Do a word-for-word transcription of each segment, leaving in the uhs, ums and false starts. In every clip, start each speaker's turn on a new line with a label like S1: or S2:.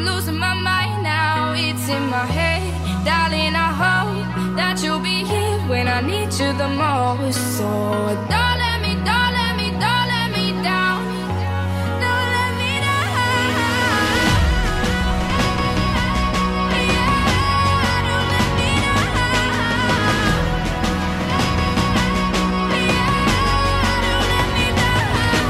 S1: I'm losing my mind now. It's in my head, darling, I hope that you'll be here when I need you the most. So don't let me, don't let me, don't let me down. Don't let me down. Yeah, don't let me down. Yeah, don't let me down.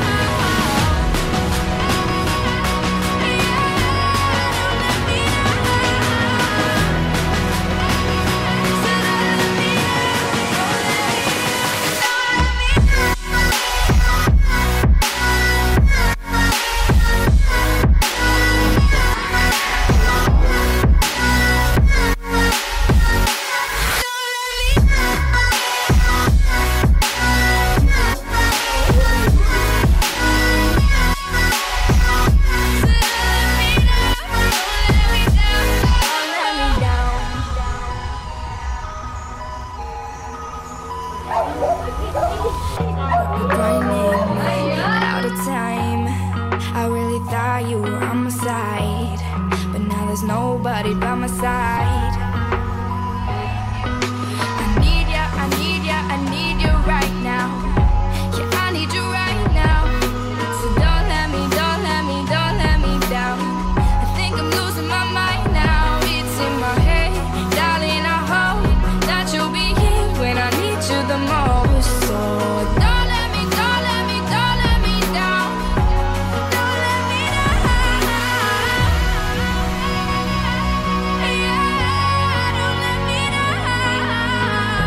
S1: Out of time, I really thought you were on my side, but now there's nobody by my side. I need ya, I need ya, I need you right now. Yeah, I need you right now. So don't let me, don't let me, don't let me down. I think I'm losing my mind now. It's in my head, darling, I hope that you'll be here when I need you the most. So don't let me, don't let me, don't let me down. Don't let me down. Yeah, don't let me down.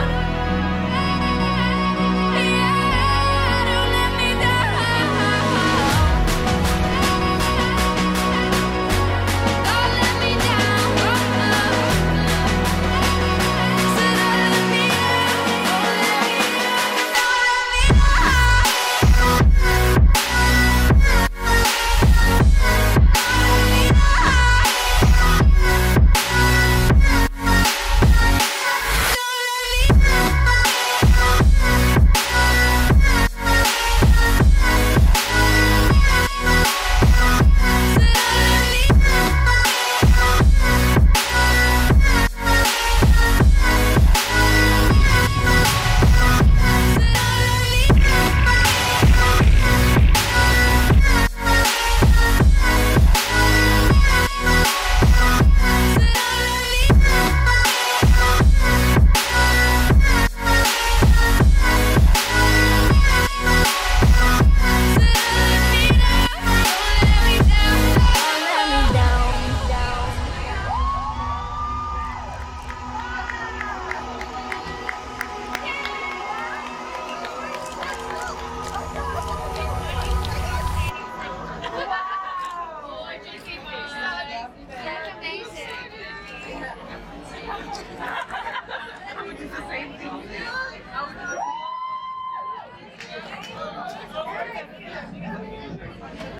S1: Yeah, don't let me down. Don't let me down. So don't let me
S2: Thank you.